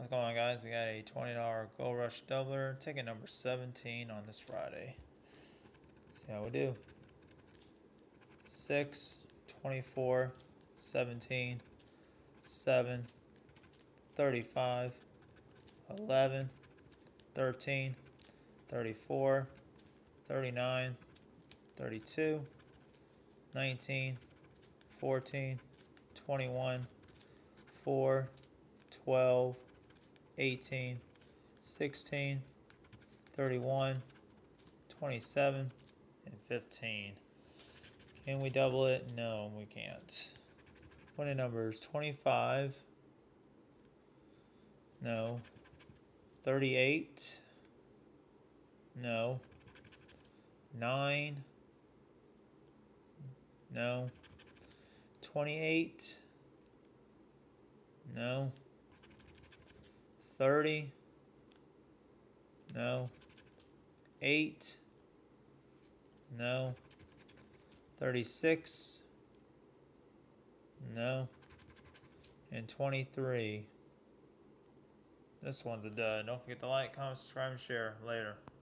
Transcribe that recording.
What's going on, guys? We got a $20 Gold Rush doubler, ticket number 17 on this Friday. See how we do. 6, 24, 17, 7, 35, 11, 13, 34, 39, 32, 19, 14, 21, 4, 12, 18, 16, 31, 27, and 15. Can we double it? No, we can't. Winning numbers 25. No. 38. No. 9. No. 28. No. 30. No. 8. No. 36. No. And 23. This one's a dud. Don't forget to like, comment, subscribe, and share. Later.